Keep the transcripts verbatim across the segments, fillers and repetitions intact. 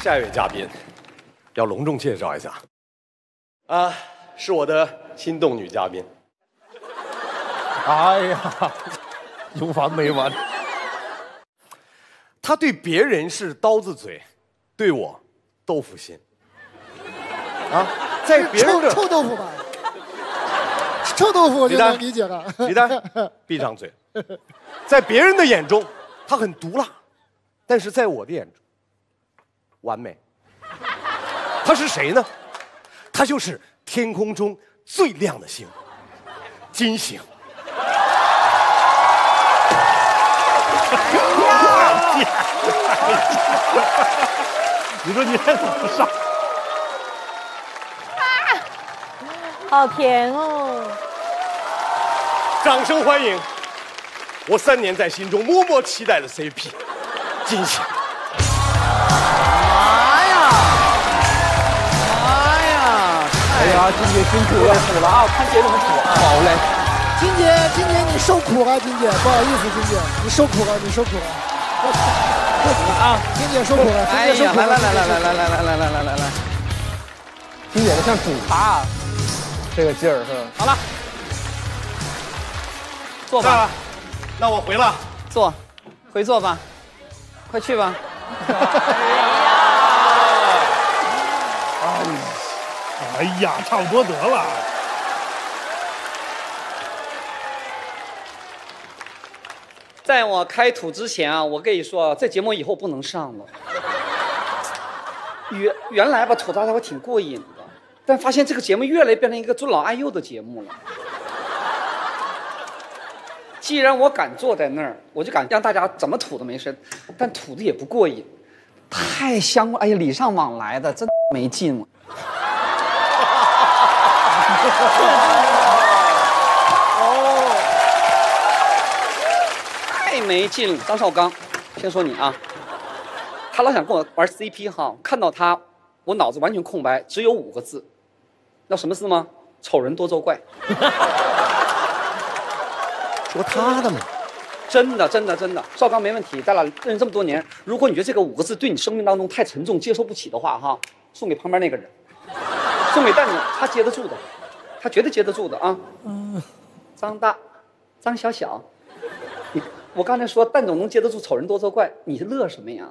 下一位嘉宾要隆重介绍一下，啊，是我的心动女嘉宾。 哎呀，有完没完？ 她对别人是刀子嘴，对我豆腐心。啊，在别人的臭臭豆腐吧，臭豆腐我就李诞能理解了。 李诞，闭上嘴。在别人的眼中，她很毒辣，但是在我的眼中，完美。她是谁呢？她就是天空中最亮的星——金星。 你说你还怎么上？ 好甜哦！ 掌声欢迎我三年在心中默默期待的 C P 金星。 妈呀！妈呀！ 哎呀，金姐辛苦了，苦了啊！看姐怎么苦啊！好嘞， 金姐，金姐你受苦了，金姐，不好意思，金姐你受苦了，你受苦了。 啊， 金姐受苦了，金哎呀， 姐受苦了。 来来来来来来来来来来来来来， 金姐的像煮茶，这个劲儿是吧？ 好了，坐吧， 那我回了。 坐，回坐吧，快去吧。 哎呀，差不多得了。 在我开吐之前啊，我跟你说，这节目以后不能上了。原原来吧，吐槽他我挺过瘾的，但发现这个节目越来越变成一个尊老爱幼的节目了。既然我敢坐在那儿，我就敢让大家怎么吐都没事，但吐的也不过瘾，太香了！哎呀，礼尚往来的，真没劲了。太没劲了！张绍刚，先说你啊，他老想跟我玩 C P 哈，看到他，我脑子完全空白，只有五个字，知道什么字吗？丑人多作怪。 说他的嘛， 真的，真的，真的，绍刚没问题。咱俩认识这么多年，如果你觉得这个五个字对你生命当中太沉重，接受不起的话，哈，送给旁边那个人，送给蛋总，他接得住的，他绝对接得住的啊。嗯，张大，张小小，你，我刚才说蛋总能接得住丑人多作怪，你乐什么呀？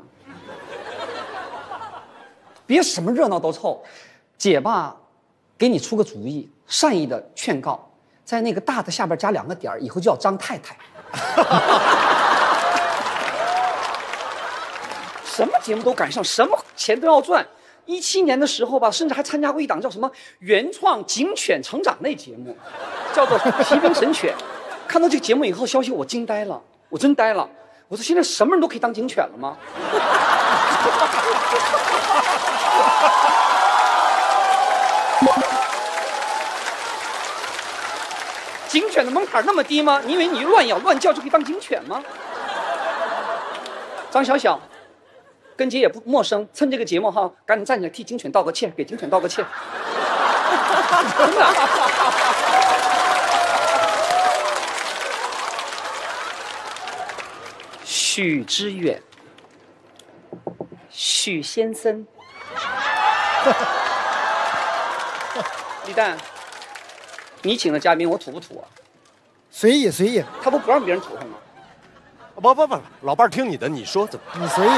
别什么热闹都凑，姐吧，给你出个主意，善意的劝告。在那个大的下边加两个点儿，以后就叫张太太。什么节目都赶上，什么钱都要赚。一七年的时候吧，甚至还参加过一档叫什么原创警犬成长类节目，叫做《骑兵神犬》。看到这个节目以后，消息我惊呆了，我真呆了。我说现在什么人都可以当警犬了吗？警犬的门槛那么低吗？你以为你乱咬乱叫就可以当警犬吗？张小小，跟姐也不陌生，趁这个节目哈，赶紧站起来替警犬道个歉，给警犬道个歉。真的。许知远，许先生，李诞。你请的嘉宾，我土不土啊？ 随意随意， 他不不让别人土上吗？ 不不不，老伴儿听你的，你说怎么？ 你随意。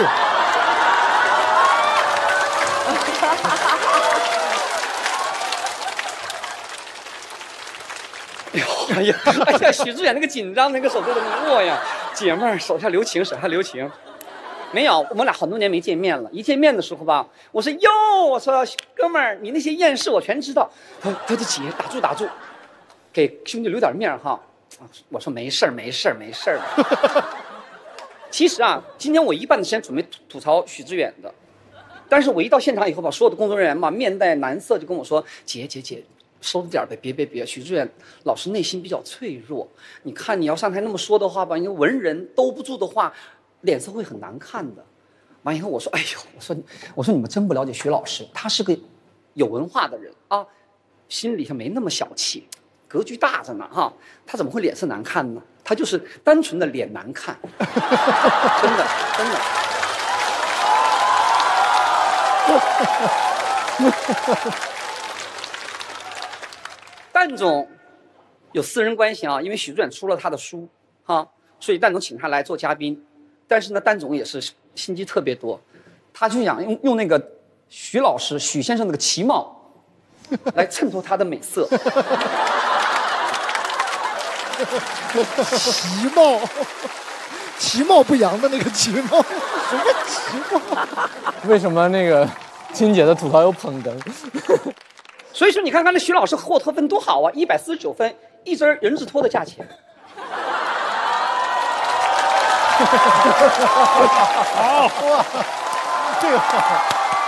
哎呦哎呀哎呀！许志远那个紧张，那个手都那么握呀，姐妹儿手下留情，手下留情。没有，我们俩很多年没见面了。一见面的时候吧，我说哟，我说哥们儿，你那些艳事我全知道。他他说姐，打住打住。给兄弟留点面哈，我说没事儿没事儿没事儿。其实啊，今天我一半的时间准备吐吐槽许知远的，但是我一到现场以后吧，所有的工作人员嘛面带难色，就跟我说：“姐姐姐，收着点呗，别别别，许知远老师内心比较脆弱，你看你要上台那么说的话吧，你文人兜不住的话，脸色会很难看的。”完以后我说：“哎呦，我说我说你们真不了解许老师，他是个有文化的人啊，心里头没那么小气。”格局大着呢哈，他怎么会脸色难看呢？他就是单纯的脸难看，真的真的。 蛋总有私人关系啊，因为许志远出了他的书哈，所以蛋总请他来做嘉宾。但是呢，蛋总也是心机特别多，他就想用用那个许老师许先生那个旗帽来衬托他的美色。 其貌，其貌不扬的那个其貌，什么其貌？ 为什么那个金姐的吐槽有捧哏？ 所以说，你看看那徐老师获得分多好啊，一百四十九分，一针人字拖的价钱。 好哇，这个好。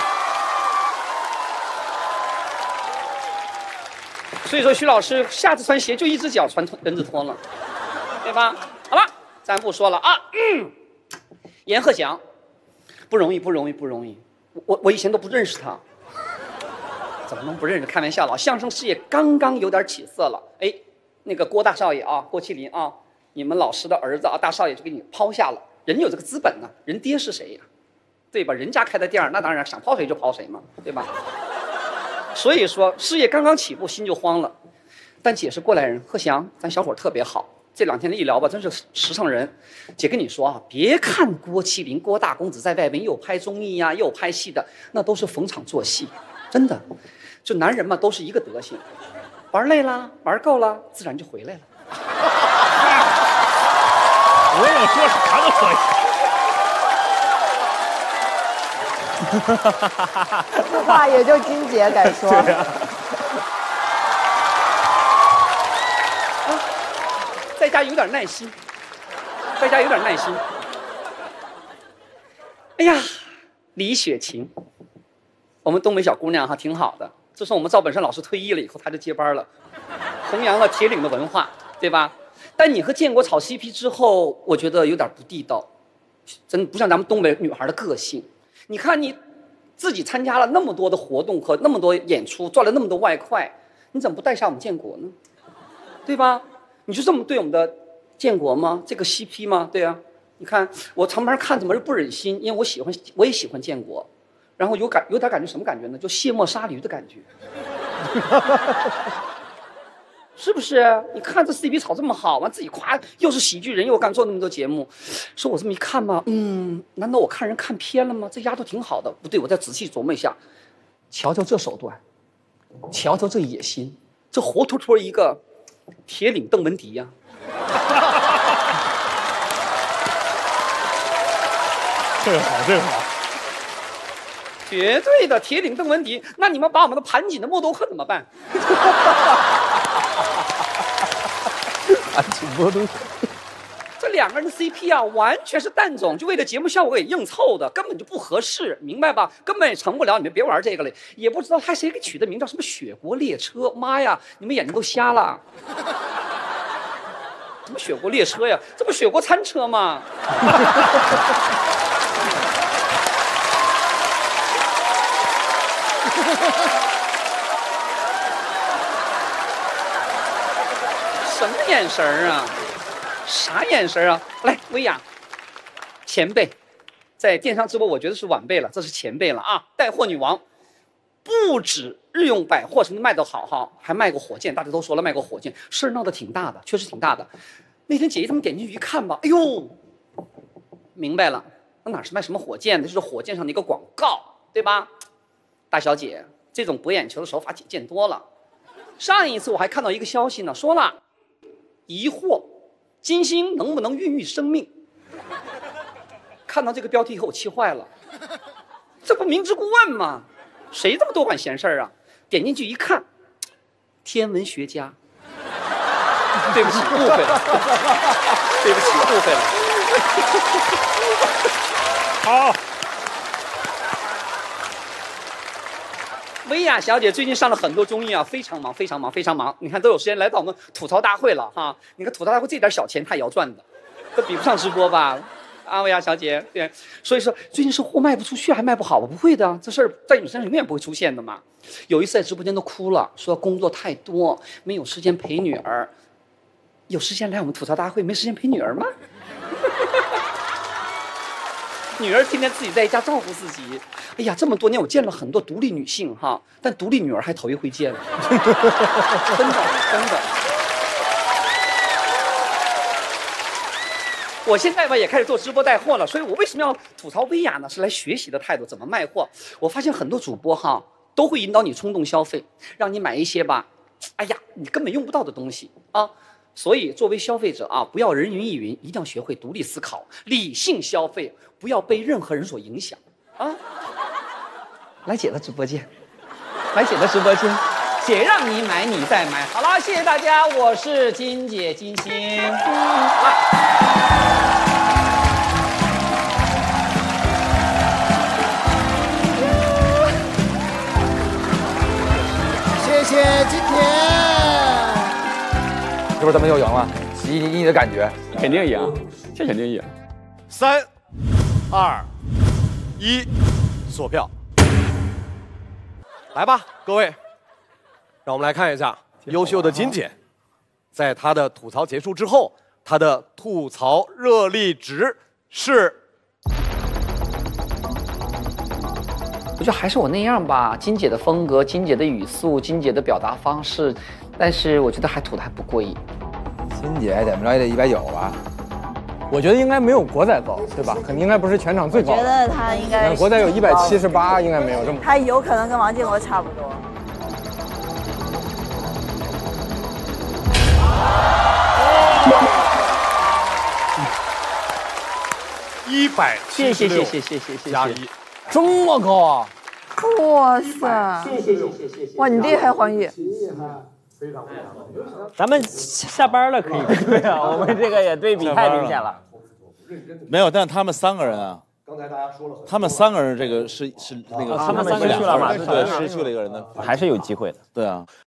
所以说，徐老师下次穿鞋就一只脚穿人字拖了，对吧？好了，咱不说了啊。嗯，阎鹤祥，不容易，不容易，不容易。我我以前都不认识他，怎么能不认识？开玩笑了，相声事业刚刚有点起色了。哎，那个郭大少爷啊，郭麒麟啊，你们老师的儿子啊，大少爷就给你抛下了。人有这个资本呢，人爹是谁呀？对吧？人家开的店那当然想抛谁就抛谁嘛，对吧？所以说事业刚刚起步，心就慌了。但姐是过来人，鹤翔，咱小伙特别好。这两天的一聊吧，真是实诚人。姐跟你说啊，别看郭麒麟、郭大公子在外边又拍综艺呀、啊，又拍戏的，那都是逢场作戏，真的。就男人嘛，都是一个德行，玩累了，玩够了，自然就回来了。 我要说啥都可以。 这话也就金姐敢说。 对啊， 在家有点耐心，在家有点耐心。哎呀，李雪琴，我们东北小姑娘哈，挺好的。自从我们赵本山老师退役了以后，她就接班了，弘扬了铁岭的文化，对吧？但你和建国炒 C P 之后，我觉得有点不地道，真不像咱们东北女孩的个性。你看你自己参加了那么多的活动和那么多演出，赚了那么多外快，你怎么不带上我们建国呢？对吧？你就这么对我们的建国吗？这个 C P 吗？对啊，你看我常常看怎么是不忍心，因为我喜欢，我也喜欢建国，然后有感有点感觉什么感觉呢？就卸磨杀驴的感觉。是不是？你看这 C P 炒这么好，完自己夸又是喜剧人，又敢做那么多节目，说我这么一看吧，嗯，难道我看人看偏了吗？这丫头挺好的，不对，我再仔细琢磨一下，瞧瞧这手段，瞧瞧这野心，这活脱脱一个铁岭邓文迪呀、 啊！这个好，这个好， 绝对的铁岭邓文迪。那你们把我们的盘锦的默多克怎么办？ 盘锦默多克， 这两个人的 C P 啊，完全是蛋总就为了节目效果给硬凑的，根本就不合适，明白吧？根本也成不了，你们别玩这个了。也不知道还谁给取的名叫什么雪国列车，妈呀，你们眼睛都瞎了！什么雪国列车呀？这不雪国餐车吗？什么眼神啊？啥眼神啊？来，薇娅，前辈，在电商直播，我觉得是晚辈了，这是前辈了啊！带货女王，不止日用百货什么卖得好哈，还卖过火箭，大家都说了卖过火箭，事儿闹得挺大的，确实挺大的。那天姐姐他们点进去一看吧，哎呦，明白了，那哪是卖什么火箭的，就是火箭上的一个广告，对吧？大小姐，这种博眼球的手法姐见多了。上一次我还看到一个消息呢，说了。疑惑，金星能不能孕育生命？看到这个标题以后，我气坏了。这不明知故问吗？谁这么多管闲事儿啊？点进去一看，天文学家。对不起，误会了。对不起，误会了。 好。 薇娅小姐最近上了很多综艺啊，非常忙，非常忙，非常忙。你看都有时间来到我们吐槽大会了哈。你看吐槽大会这点小钱她也要赚的，这比不上直播吧？啊，薇娅小姐，对，所以说最近是货卖不出去，还卖不好吧？不会的，这事儿在你身上永远不会出现的嘛。有一次在直播间都哭了，说工作太多，没有时间陪女儿。有时间来我们吐槽大会，没时间陪女儿吗？ 女儿天天自己在家照顾自己。哎呀，这么多年我见了很多独立女性哈，但独立女儿还头一回见。真的真的。我现在吧也开始做直播带货了，所以我为什么要吐槽薇娅呢？是来学习的态度，怎么卖货。我发现很多主播哈都会引导你冲动消费，让你买一些吧，哎呀，你根本用不到的东西啊。所以作为消费者啊，不要人云亦云，一定要学会独立思考，理性消费，不要被任何人所影响啊。来姐的直播间，来姐的直播间。姐让你买，你再买。好了，谢谢大家，我是金姐金星。来， 谢谢金姐。 是不是咱们又赢了？你你你的感觉？ 肯定赢，这肯定赢。 三、二、一，锁票。来吧，各位。让我们来看一下优秀的金姐，在她的吐槽结束之后，她的吐槽热力值是。 我觉得还是我那样吧，金姐的风格、金姐的语速、金姐的表达方式，但是我觉得还吐的还不过瘾。 金姐怎么着也得一百九吧？ 我觉得应该没有国仔高，对吧？肯定应该不是全场最高的。 我觉得他应该国仔有一百七十八，应该没有这么。 他有可能跟王建国差不多。 一百七十六， 谢谢谢谢谢谢加一， 这么高啊！ 哇塞！谢谢谢谢谢谢！哇，你厉害，黄奕。 咱们下班了可以。对啊，我们这个也对比太明显了。 没有，但他们三个人啊， 刚才大家说了， 他们三个人这个是是那个， 他们三个去了嘛？ 对，失去了一个人的， 还是有机会的。 对啊。